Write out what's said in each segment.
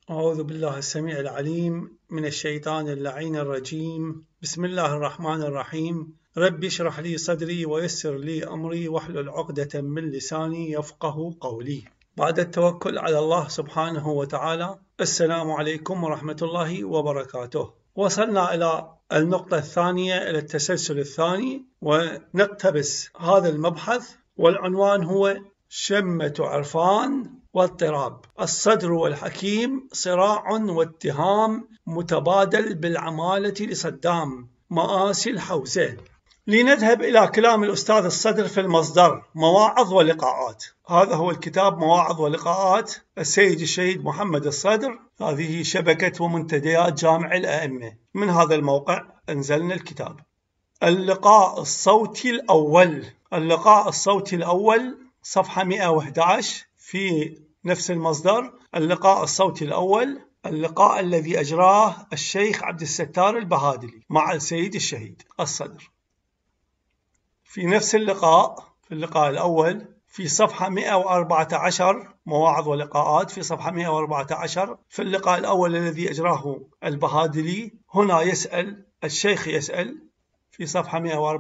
أعوذ بالله السميع العليم من الشيطان اللعين الرجيم. بسم الله الرحمن الرحيم. رب اشرح لي صدري ويسر لي أمري واحلل عقدة من لساني يفقه قولي. بعد التوكل على الله سبحانه وتعالى، السلام عليكم ورحمة الله وبركاته. وصلنا إلى النقطة الثانية، إلى التسلسل الثاني، ونقتبس هذا المبحث، والعنوان هو شمة عرفان واضطراب الصدر والحكيم، صراع واتهام متبادل بالعمالة لصدام، مآسي الحوزة. لنذهب إلى كلام الأستاذ الصدر في المصدر، مواعظ ولقاءات. هذا هو الكتاب، مواعظ ولقاءات السيد الشهيد محمد الصدر. هذه شبكة ومنتديات جامع الأئمة. من هذا الموقع أنزلنا الكتاب. اللقاء الصوتي الأول، اللقاء الصوتي الأول، صفحة 111 في نفس المصدر. اللقاء الصوتي الأول، اللقاء الذي أجراه الشيخ عبد الستار البهادلي مع السيد الشهيد الصدر. في نفس اللقاء، في اللقاء الأول في صفحة 114، مواعظ ولقاءات في صفحة 114. في اللقاء الأول الذي أجراه البهادلي، هنا يسأل الشيخ، يسأل في صفحة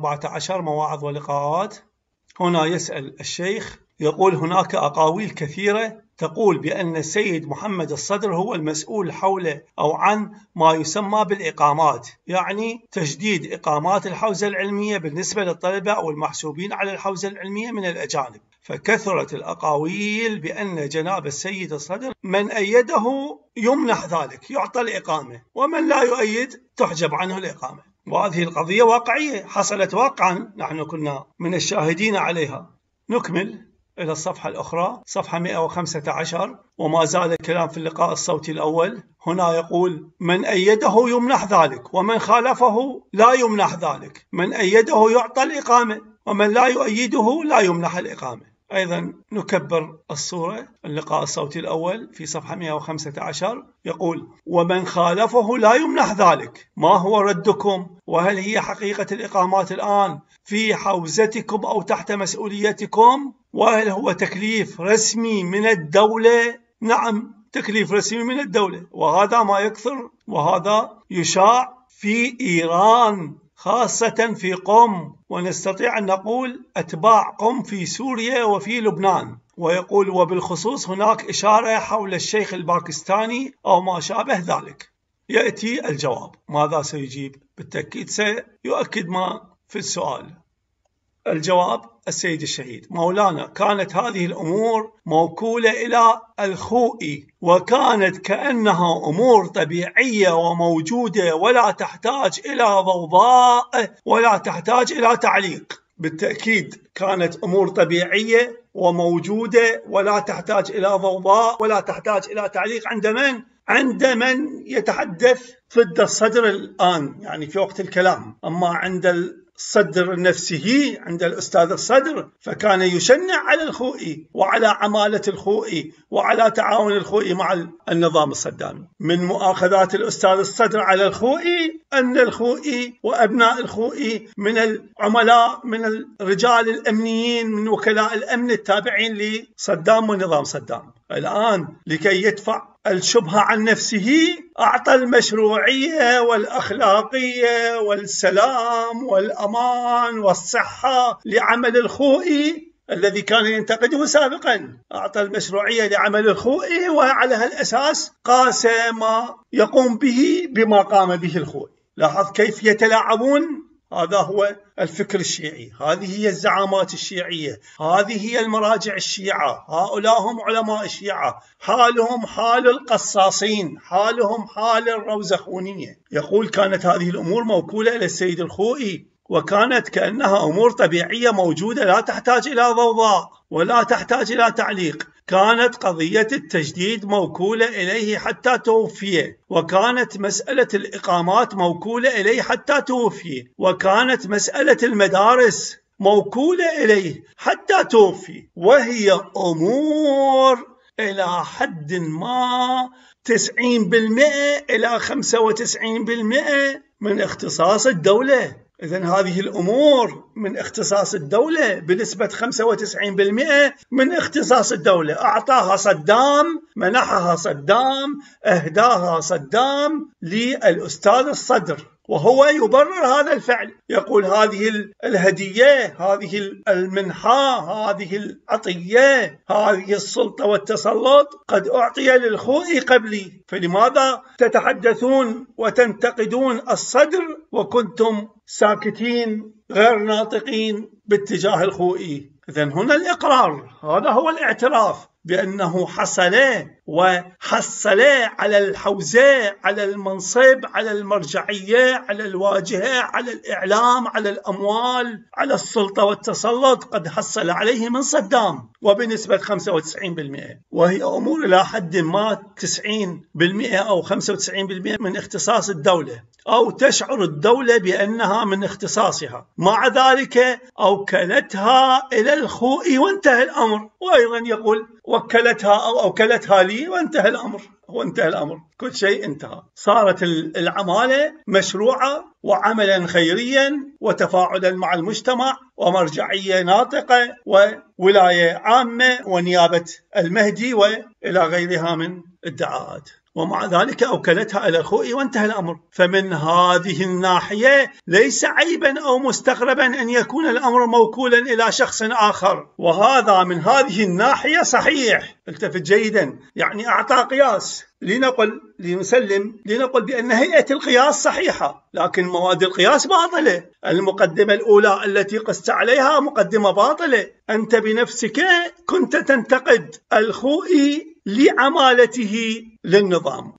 114 مواعظ ولقاءات. هنا يسأل الشيخ، يقول: هناك أقاويل كثيرة تقول بأن السيد محمد الصدر هو المسؤول حول أو عن ما يسمى بالإقامات، يعني تجديد إقامات الحوزة العلمية بالنسبة للطلبة أو المحسوبين على الحوزة العلمية من الأجانب. فكثرت الأقاويل بأن جناب السيد الصدر من أيده يمنح ذلك، يعطى الإقامة، ومن لا يؤيد تحجب عنه الإقامة. وهذه القضية واقعية، حصلت واقعا، نحن كنا من الشاهدين عليها. نكمل إلى الصفحة الأخرى، صفحة 115، وما زال الكلام في اللقاء الصوتي الأول. هنا يقول: من أيده يمنح ذلك، ومن خالفه لا يمنح ذلك. من أيده يعطى الإقامة، ومن لا يؤيده لا يمنح الإقامة. أيضا نكبر الصورة. اللقاء الصوتي الأول في صفحة 115 يقول: ومن خالفه لا يمنح ذلك. ما هو ردكم؟ وهل هي حقيقة الإقامات الآن في حوزتكم أو تحت مسؤوليتكم؟ وهل هو تكليف رسمي من الدولة؟ نعم، تكليف رسمي من الدولة، وهذا ما يكثر وهذا يشاع في إيران، خاصة في قم، ونستطيع أن نقول أتباع قم في سوريا وفي لبنان. ويقول: وبالخصوص هناك إشارة حول الشيخ الباكستاني أو ما شابه ذلك. يأتي الجواب. ماذا سيجيب؟ بالتأكيد سيؤكد ما في السؤال. الجواب: السيد الشهيد: مولانا، كانت هذه الأمور موكولة إلى الخوئي، وكانت كأنها أمور طبيعية وموجودة، ولا تحتاج إلى ضوضاء ولا تحتاج إلى تعليق. بالتأكيد كانت أمور طبيعية وموجودة ولا تحتاج إلى ضوضاء ولا تحتاج إلى تعليق. عند من؟ عند من يتحدث ضد الصدر الآن، يعني في وقت الكلام. أما عند الصدر نفسه، عند الأستاذ الصدر، فكان يشنع على الخوئي وعلى عمالة الخوئي وعلى تعاون الخوئي مع النظام الصدامي. من مؤاخذات الأستاذ الصدر على الخوئي أن الخوئي وأبناء الخوئي من العملاء، من الرجال الأمنيين، من وكلاء الأمن التابعين لصدام ونظام صدام. الآن لكي يدفع الشبهة عن نفسه أعطى المشروعية والأخلاقية والسلام والأمان والصحة لعمل الخوئي الذي كان ينتقده سابقا. أعطى المشروعية لعمل الخوئي، وعلى هالأساس قاس ما يقوم به بما قام به الخوئي. لاحظ كيف يتلاعبون. هذا هو الفكر الشيعي، هذه هي الزعامات الشيعية، هذه هي المراجع الشيعة، هؤلاء هم علماء الشيعة، حالهم حال القصاصين، حالهم حال الروزخونية. يقول: كانت هذه الأمور موكولة إلى السيد الخوئي، وكانت كأنها أمور طبيعية موجودة، لا تحتاج إلى ضوضاء ولا تحتاج إلى تعليق. كانت قضية التجديد موكولة إليه حتى توفي، وكانت مسألة الإقامات موكولة إليه حتى توفي، وكانت مسألة المدارس موكولة إليه حتى توفي، وهي أمور إلى حد ما 90% إلى 95% من اختصاص الدولة. إذن هذه الأمور من اختصاص الدولة بنسبة 95% من اختصاص الدولة. أعطاها صدام، منحها صدام، أهداها صدام للأستاذ الصدر، وهو يبرر هذا الفعل، يقول هذه الهدية، هذه المنحة، هذه العطية، هذه السلطة والتسلط قد أعطي للخوئي قبلي، فلماذا تتحدثون وتنتقدون الصدر وكنتم ساكتين غير ناطقين باتجاه الخوئي؟ إذن هنا الإقرار، هذا هو الاعتراف بأنه حصل على الحوزة، على المنصب، على المرجعية، على الواجهة، على الإعلام، على الأموال، على السلطة والتسلط، قد حصل عليه من صدام وبنسبة 95%، وهي أمور إلى حد ما 90% أو 95% من اختصاص الدولة، أو تشعر الدولة بأنها من اختصاصها، مع ذلك أوكلتها إلى الخوئي وانتهى الأمر. وأيضا يقول وكلتها أو أوكلتها لي وانتهى الأمر، وانتهى الأمر، كل شيء انتهى. صارت العمالة مشروعة وعملا خيريا وتفاعلا مع المجتمع ومرجعية ناطقة وولاية عامة ونيابة المهدي وإلى غيرها من ادعاءات، ومع ذلك أوكلتها إلى الخوئي وانتهى الأمر. فمن هذه الناحية ليس عيبا أو مستغربا أن يكون الأمر موكولا إلى شخص آخر، وهذا من هذه الناحية صحيح. التفت جيدا، يعني أعطى قياس، لنقول بأن هيئة القياس صحيحة، لكن مواد القياس باطلة. المقدمة الأولى التي قست عليها مقدمة باطلة. أنت بنفسك كنت تنتقد الخوئي لعمالته للنظام،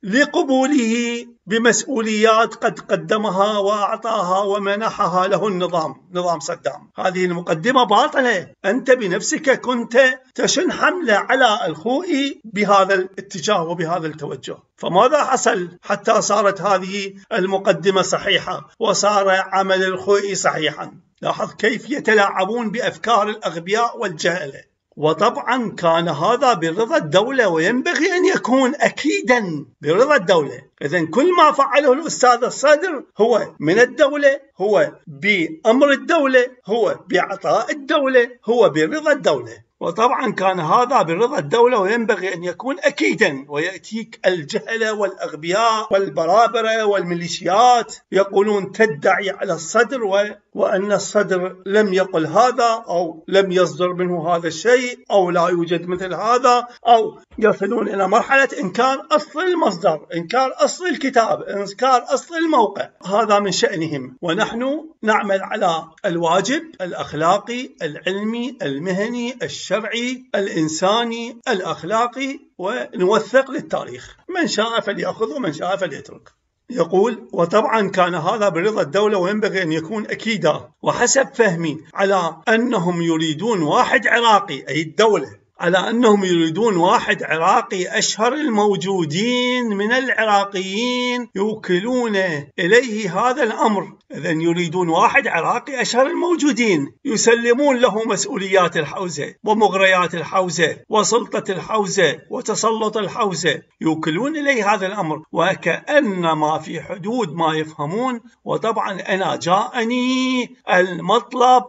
لقبوله بمسؤوليات قد قدمها وأعطاها ومنحها له النظام، نظام صدام. هذه المقدمة باطلة. أنت بنفسك كنت تشن حملة على الخوئي بهذا الاتجاه وبهذا التوجه، فماذا حصل حتى صارت هذه المقدمة صحيحة وصار عمل الخوئي صحيحا؟ لاحظ كيف يتلاعبون بأفكار الأغبياء والجهلة. وطبعا كان هذا برضا الدولة، وينبغي أن يكون أكيدا برضا الدولة. إذن كل ما فعله الأستاذ الصدر هو من الدولة، هو بأمر الدولة، هو بعطاء الدولة، هو برضا الدولة. وطبعا كان هذا برضا الدولة وينبغي أن يكون أكيدا. ويأتيك الجهلة والأغبياء والبرابرة والميليشيات يقولون تدعي على الصدر وأن الصدر لم يقل هذا، أو لم يصدر منه هذا الشيء، أو لا يوجد مثل هذا، أو يصلون إلى مرحلة إنكار أصل المصدر، إنكار أصل الكتاب، إنكار أصل الموقع. هذا من شأنهم، ونحن نعمل على الواجب الأخلاقي العلمي المهني الشرعي الإنساني الأخلاقي، ونوثق للتاريخ، من شاء فليأخذ ومن شاء فليترك. يقول وطبعا كان هذا برضا الدولة وينبغي أن يكون أكيدا. وحسب فهمي على أنهم يريدون واحد عراقي، أي الدولة، على أنهم يريدون واحد عراقي أشهر الموجودين من العراقيين يوكلون إليه هذا الأمر. إذن يريدون واحد عراقي أشهر الموجودين يسلمون له مسؤوليات الحوزة ومغريات الحوزة وسلطة الحوزة وتسلط الحوزة، يوكلون إليه هذا الأمر وكأنما في حدود ما يفهمون. وطبعا أنا جاءني المطلب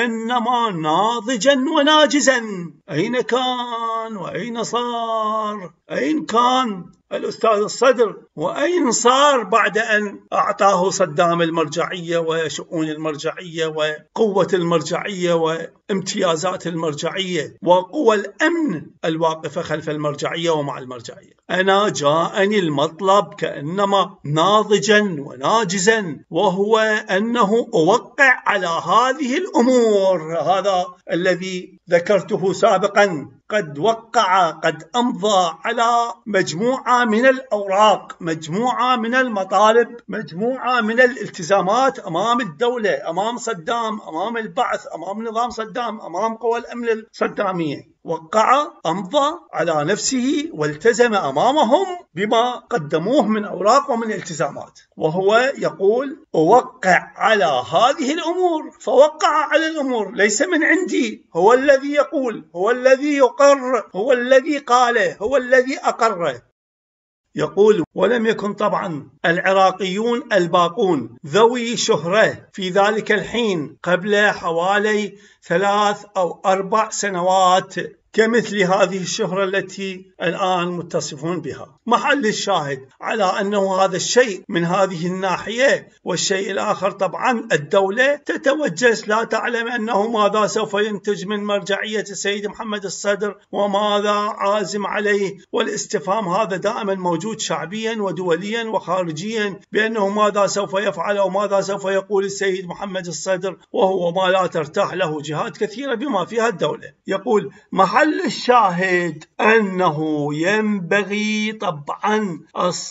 كأنما ناضجا وناجزا. أين كان وأين صار؟ أين كان الأستاذ الصدر وأين صار بعد أن أعطاه صدام المرجعية وشؤون المرجعية وقوة المرجعية وامتيازات المرجعية وقوى الأمن الواقفة خلف المرجعية ومع المرجعية؟ أنا جاءني المطلب كأنما ناضجا وناجزا، وهو أنه أوقع على هذه الأمور. هذا الذي ذكرته سابقا، قد وقع، قد أمضى على مجموعة من الأوراق، مجموعة من المطالب، مجموعة من الالتزامات أمام الدولة، أمام صدام، أمام البعث، أمام نظام صدام، أمام قوى الأمن الصدامية. وقع، أمضى على نفسه والتزم أمامهم بما قدموه من أوراق ومن التزامات، وهو يقول أوقع على هذه الأمور. فوقع على الأمور، ليس من عندي، هو الذي يقول، هو الذي يقر، هو الذي قال، هو الذي أقر. يقول: ولم يكن طبعا العراقيون الباقون ذوي شهرة في ذلك الحين قبل حوالي 3 أو 4 سنوات كمثل هذه الشهرة التي الآن متصفون بها. محل الشاهد على أنه هذا الشيء من هذه الناحية. والشيء الآخر طبعا الدولة تتوجس، لا تعلم أنه ماذا سوف ينتج من مرجعية السيد محمد الصدر وماذا عازم عليه، والاستفهام هذا دائما موجود شعبيا ودوليا وخارجيا بأنه ماذا سوف يفعل وماذا سوف يقول السيد محمد الصدر، وهو ما لا ترتاح له جهات كثيرة بما فيها الدولة. يقول: محل الشاهد أنه ينبغي طبعا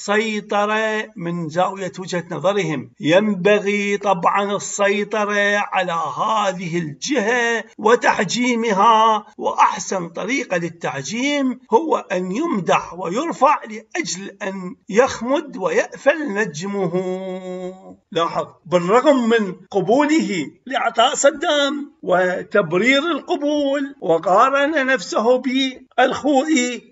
السيطرة من زاوية وجهة نظرهم، ينبغي طبعا السيطرة على هذه الجهة وتحجيمها، وأحسن طريقة للتحجيم هو أن يمدح ويرفع لأجل أن يخمد ويأفل نجمه. لاحظ، بالرغم من قبوله لإعطاء صدام وتبرير القبول، وقارن نفسه بالخوئي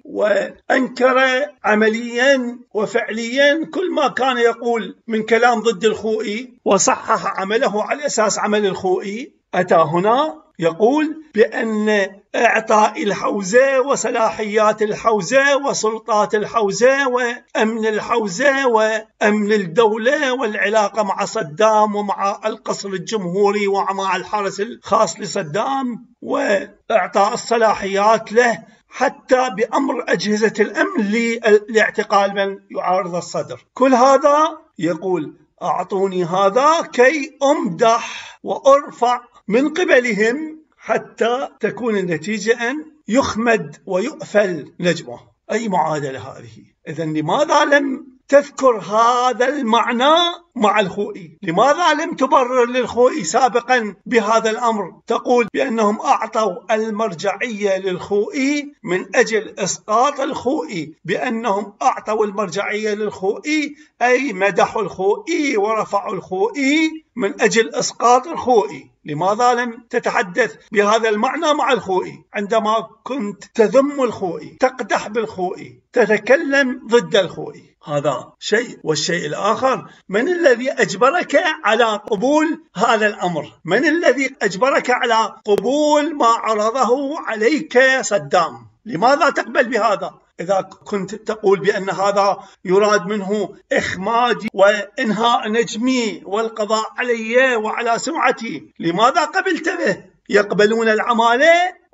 وأنكر عمليا وفعليا كل ما كان يقول من كلام ضد الخوئي وصحح عمله على أساس عمل الخوئي. أتى هنا يقول بأن إعطاء الحوزة وصلاحيات الحوزة وسلطات الحوزة وأمن الحوزة وأمن الدولة والعلاقة مع صدام ومع القصر الجمهوري ومع الحرس الخاص لصدام وإعطاء الصلاحيات له حتى بأمر أجهزة الأمن لاعتقال من يعارض الصدر. كل هذا يقول: أعطوني هذا كي أمدح وأرفع من قبلهم حتى تكون النتيجة أن يخمد ويؤفل نجمه. أي معادلة هذه؟ إذن لماذا لم تذكر هذا المعنى مع الخوئي؟ لماذا لم تبرر للخوئي سابقا بهذا الأمر؟ تقول بأنهم أعطوا المرجعية للخوئي من أجل إسقاط الخوئي، بأنهم أعطوا المرجعية للخوئي أي مدحوا الخوئي ورفعوا الخوئي من أجل إسقاط الخوئي. لماذا لم تتحدث بهذا المعنى مع الخوئي عندما كنت تذم الخوئي، تقدح بالخوئي، تتكلم ضد الخوئي؟ هذا شيء. والشيء الآخر: من الذي أجبرك على قبول هذا الأمر؟ من الذي أجبرك على قبول ما عرضه عليك صدام؟ لماذا تقبل بهذا؟ إذا كنت تقول بأن هذا يراد منه إخمادي وإنهاء نجمي والقضاء علي وعلى سمعتي، لماذا قبلت به؟ يقبلون العمالة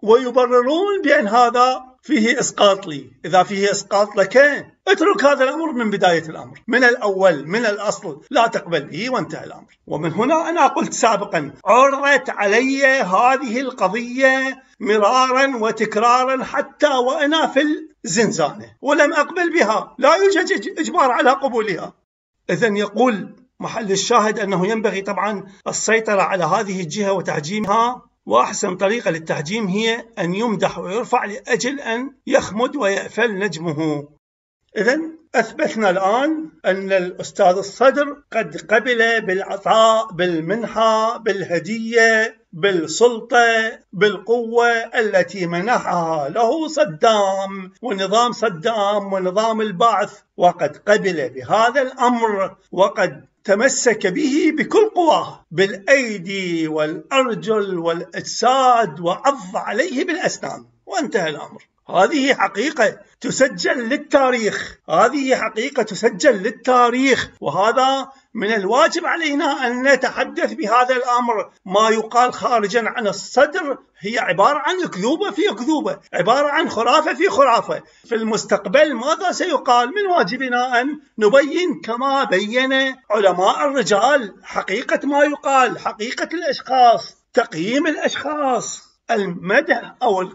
ويبررون بأن هذا فيه إسقاط لي. إذا فيه إسقاط لك اترك هذا الأمر من بداية الأمر، من الأول، من الأصل، لا تقبل به وانتهى الأمر. ومن هنا أنا قلت سابقا: عرضت علي هذه القضية مرارا وتكرارا حتى وأنا في الزنزانة ولم أقبل بها، لا يوجد إجبار على قبولها. إذن يقول محل الشاهد أنه ينبغي طبعا السيطرة على هذه الجهة وتحجيمها، وأحسن طريقة للتحجيم هي أن يمدح ويرفع لأجل أن يخمد ويأفل نجمه. إذن أثبتنا الآن أن الأستاذ الصدر قد قبل بالعطاء، بالمنحة، بالهدية، بالسلطة، بالقوة التي منحها له صدام ونظام صدام ونظام البعث، وقد قبل بهذا الأمر وقد تمسك به بكل قواه، بالأيدي والأرجل والأجساد، وعض عليه بالأسنان وانتهى الأمر. هذه حقيقة تسجل للتاريخ، هذه حقيقة تسجل للتاريخ، وهذا من الواجب علينا أن نتحدث بهذا الأمر. ما يقال خارجا عن الصدر هي عبارة عن أكذوبة في أكذوبة، عبارة عن خرافة في خرافة. في المستقبل ماذا سيقال؟ من واجبنا أن نبين كما بين علماء الرجال حقيقة ما يقال، حقيقة الأشخاص، تقييم الأشخاص، المدح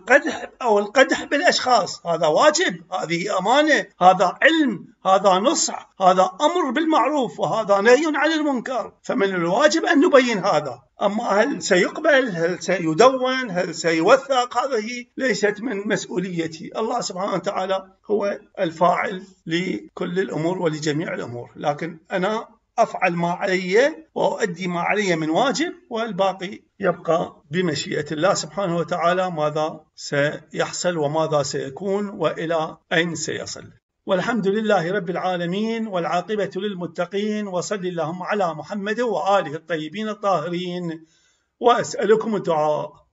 أو القدح بالأشخاص. هذا واجب، هذه أمانة، هذا علم، هذا نصح، هذا أمر بالمعروف، وهذا نهي عن المنكر. فمن الواجب أن نبين هذا. أما هل سيقبل، هل سيدون، هل سيوثق، هذه ليست من مسؤوليتي. الله سبحانه وتعالى هو الفاعل لكل الأمور ولجميع الأمور، لكن أنا أفعل ما علي وأؤدي ما علي من واجب، والباقي يبقى بمشيئة الله سبحانه وتعالى ماذا سيحصل وماذا سيكون وإلى أين سيصل. والحمد لله رب العالمين، والعاقبة للمتقين، وصل اللهم على محمد وآله الطيبين الطاهرين، وأسألكم الدعاء.